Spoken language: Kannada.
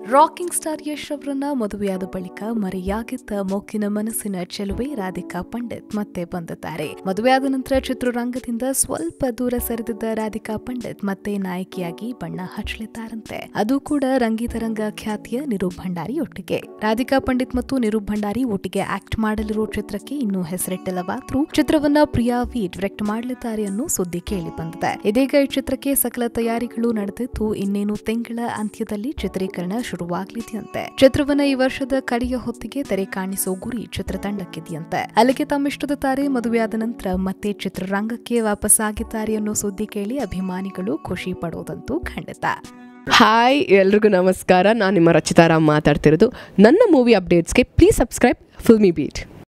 ರಾಕಿಂಗ್ ಸ್ಟಾರ್ ಯಶ್ ಅವರನ್ನ ಮದುವೆಯಾದ ಬಳಿಕ ಮರೆಯಾಗಿದ್ದ ಮೊಗ್ಗಿನ ಮನಸ್ಸಿನ ಚೆಲುವೆ ರಾಧಿಕಾ ಪಂಡಿತ್ ಮತ್ತೆ ಬಂದಿದ್ದಾರೆ. ಮದುವೆಯಾದ ನಂತರ ಚಿತ್ರರಂಗದಿಂದ ಸ್ವಲ್ಪ ದೂರ ಸರಿದಿದ್ದ ರಾಧಿಕಾ ಪಂಡಿತ್ ಮತ್ತೆ ನಾಯಕಿಯಾಗಿ ಬಣ್ಣ ಹಚ್ಚಲಿದ್ದಾರಂತೆ. ಅದು ಕೂಡ ರಂಗಿತರಂಗ ಖ್ಯಾತಿಯ ನಿರೂಪ್ ಭಂಡಾರಿ ಒಟ್ಟಿಗೆ. ರಾಧಿಕಾ ಪಂಡಿತ್ ಮತ್ತು ನಿರೂಪ್ ಭಂಡಾರಿ ಒಟ್ಟಿಗೆ ಆಕ್ಟ್ ಮಾಡಲಿರೋ ಚಿತ್ರಕ್ಕೆ ಇನ್ನೂ ಹೆಸರಿಟ್ಟಿಲ್ಲವಾದ್ರೂ ಚಿತ್ರವನ್ನ ಪ್ರಿಯಾ ವಿ ಡೈರೆಕ್ಟ್ ಮಾಡಲಿದ್ದಾರೆ ಅನ್ನೋ ಸುದ್ದಿ ಕೇಳಿ ಬಂದಿದೆ. ಇದೀಗ ಈ ಚಿತ್ರಕ್ಕೆ ಸಕಲ ತಯಾರಿಗಳು ನಡೆದಿದ್ದು ಇನ್ನೇನು ತಿಂಗಳ ಅಂತ್ಯದಲ್ಲಿ ಚಿತ್ರೀಕರಣ ಶುರುವಾಗಲಿದೆಯಂತೆ. ಚಿತ್ರವನ್ನ ಈ ವರ್ಷದ ಕಡೆಯ ಹೊತ್ತಿಗೆ ತೆರೆ ಕಾಣಿಸೋ ಗುರಿ ಚಿತ್ರತಂಡಕ್ಕಿದೆಯಂತೆ. ಅಲ್ಲಿಗೆ ತಮ್ಮಿಷ್ಟದ ತಾರೆ ಮದುವೆಯಾದ ನಂತರ ಮತ್ತೆ ಚಿತ್ರರಂಗಕ್ಕೆ ವಾಪಸ್ಸಾಗಿದ್ದಾರೆ ಅನ್ನೋ ಸುದ್ದಿ ಕೇಳಿ ಅಭಿಮಾನಿಗಳು ಖುಷಿ ಪಡೋದಂತೂ ಖಂಡಿತ. ಹಾಯ್, ಎಲ್ರಿಗೂ ನಮಸ್ಕಾರ. ನಾನು ನಿಮ್ಮ ರಚಿತಾರಾಮ್ ಮಾತಾಡ್ತಿರೋದು. ನನ್ನ ಮೂವಿ ಅಪ್ಡೇಟ್ಸ್ಗೆ ಪ್ಲೀಸ್ ಸಬ್ಸ್ಕ್ರೈಬ್ ಫಿಲ್ಮಿಬೀಟ್.